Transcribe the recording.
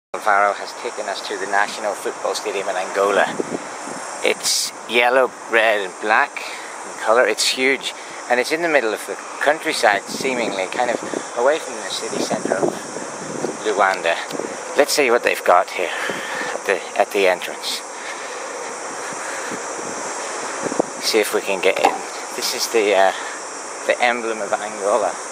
Alvaro has taken us to the National Football Stadium in Angola. It's yellow, red and black in colour. It's huge and it's in the middle of the countryside, seemingly kind of away from the city centre of Luanda. Let's see what they've got here at the entrance. See if we can get in. This is the emblem of Angola.